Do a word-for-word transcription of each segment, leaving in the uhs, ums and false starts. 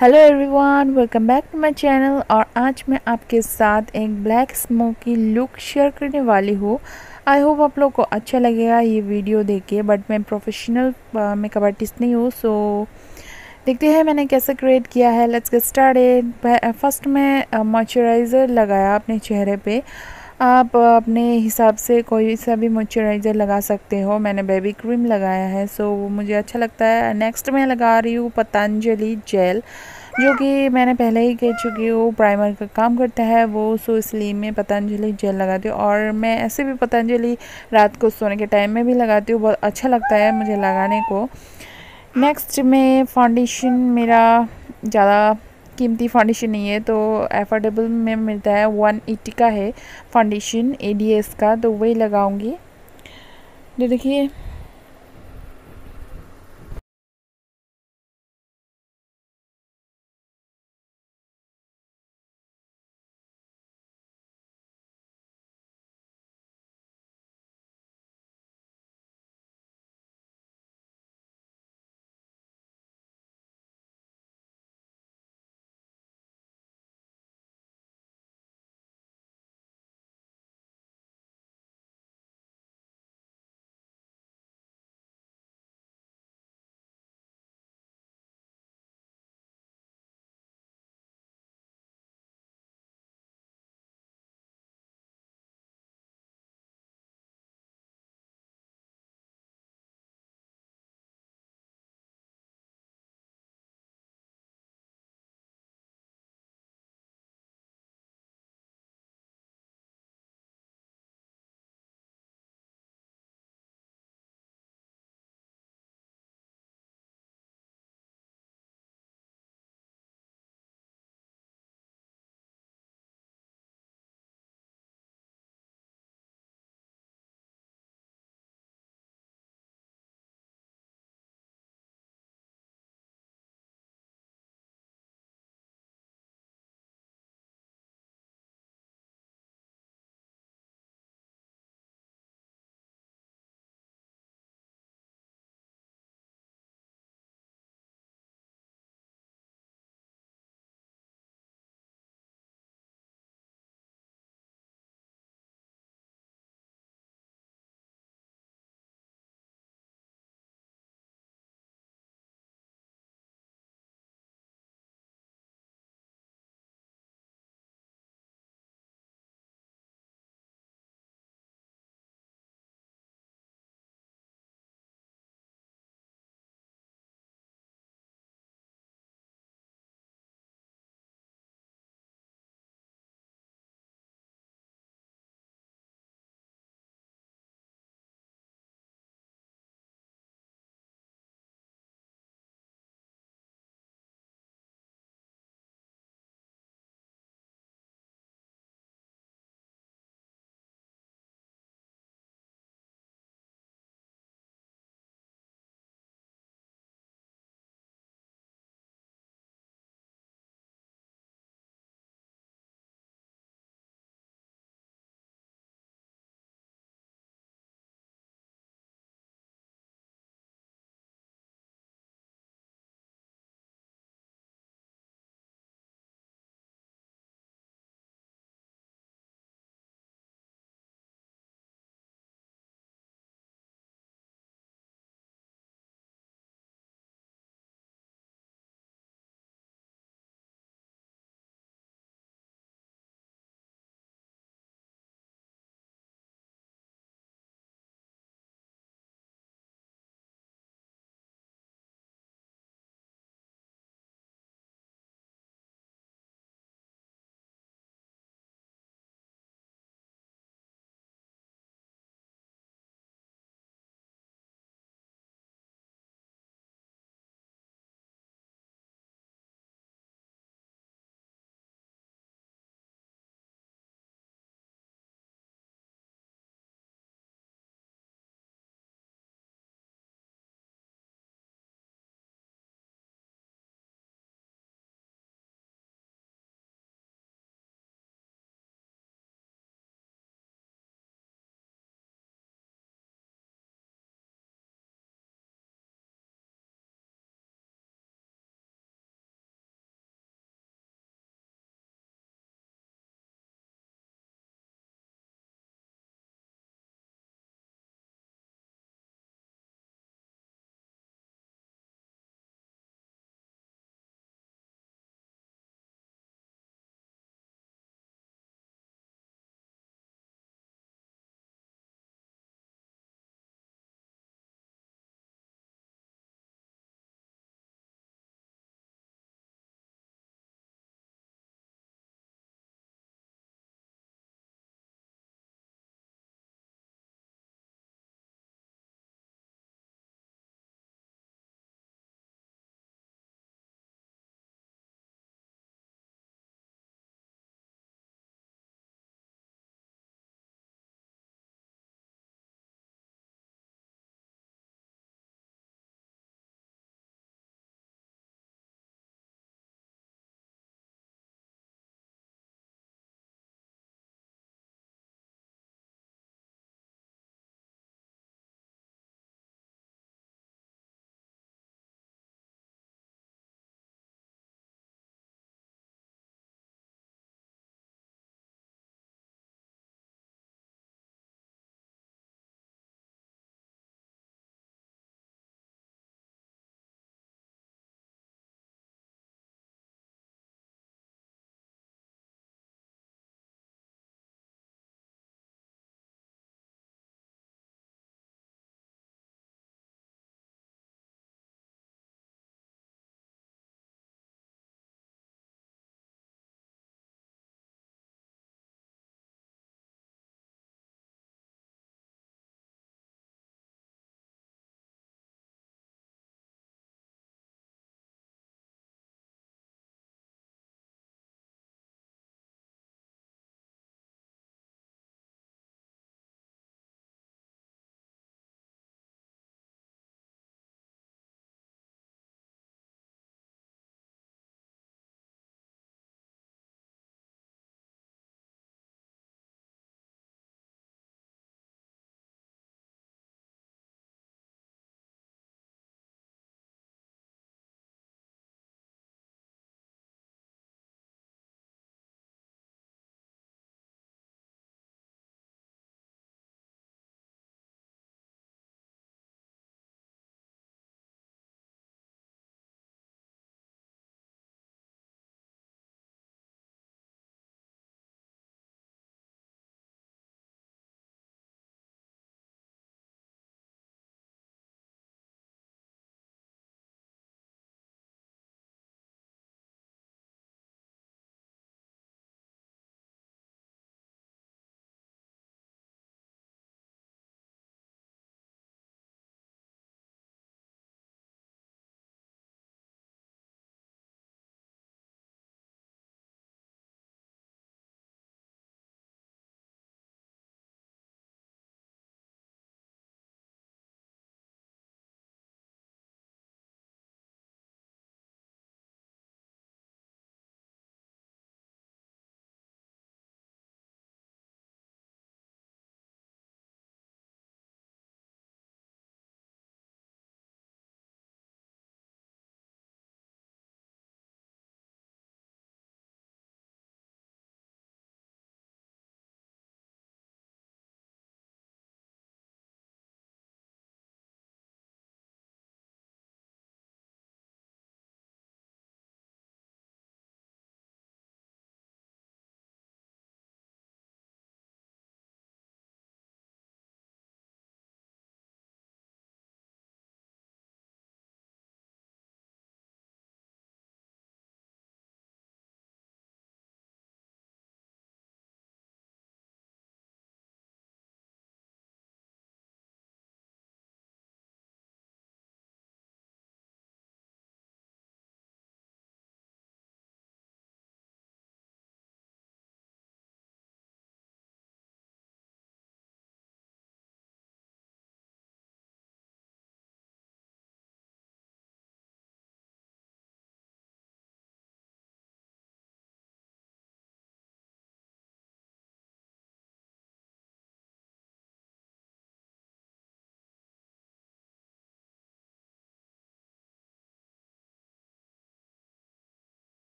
Hello everyone, welcome back to my channel. और आज मैं आपके साथ एक ब्लैक स्मोकी लुक शेयर करने वाली हूँ। आई होप आप लोग को अच्छा लगेगा ये वीडियो देख के। बट मैं प्रोफेशनल मेकअप आर्टिस्ट नहीं हूँ, सो देखते हैं मैंने कैसे क्रिएट किया है। Let's get started. फर्स्ट मैं मॉइस्चराइज़र लगाया अपने चेहरे पे। आप अपने हिसाब से कोई सा भी मॉइस्चराइज़र लगा सकते हो। मैंने बेबी क्रीम लगाया है, सो वो मुझे अच्छा लगता है। नेक्स्ट मैं लगा रही हूँ पतंजलि जेल, जो कि मैंने पहले ही कह चुकी हूँ प्राइमर का काम करता है वो। सो इसलिए मैं पतंजलि जेल लगाती हूँ। और मैं ऐसे भी पतंजलि रात को सोने के टाइम में भी लगाती हूँ, बहुत अच्छा लगता है मुझे लगाने को। नेक्स्ट में फाउंडेशन, मेरा ज़्यादा कीमती फाउंडेशन नहीं है, तो एफोर्डेबल में मिलता है। वन एट्टी का है फाउंडेशन ए डी एस का, तो वही लगाऊंगी। ये देखिए।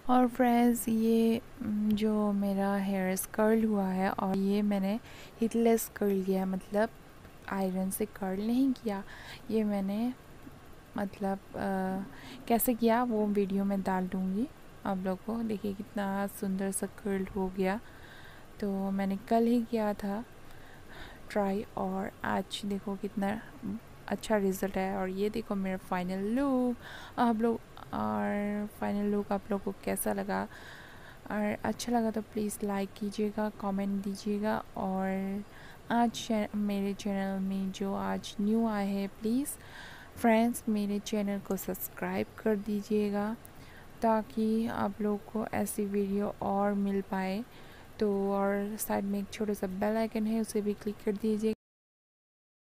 और फ्रेंड्स ये म, जो मेरा हेयर्स कर्ल हुआ है और ये मैंने हिटलेस कर्ल किया, मतलब आयरन से कर्ल नहीं किया। ये मैंने मतलब आ, कैसे किया वो वीडियो में डाल दूँगी आप लोग को। देखिए कितना सुंदर सा कर्ल हो गया। तो मैंने कल ही किया था ट्राई और आज देखो कितना अच्छा रिज़ल्ट है। और ये देखो मेरा फाइनल लुक आप लोग, और फाइनल लुक आप लोग को कैसा लगा, और अच्छा लगा तो प्लीज़ लाइक कीजिएगा, कमेंट दीजिएगा। और आज मेरे चैनल में जो आज न्यू आए हैं प्लीज़ फ्रेंड्स मेरे चैनल को सब्सक्राइब कर दीजिएगा, ताकि आप लोग को ऐसी वीडियो और मिल पाए। तो और साइड में एक छोटा सा बेल आइकन है, उसे भी क्लिक कर दीजिए।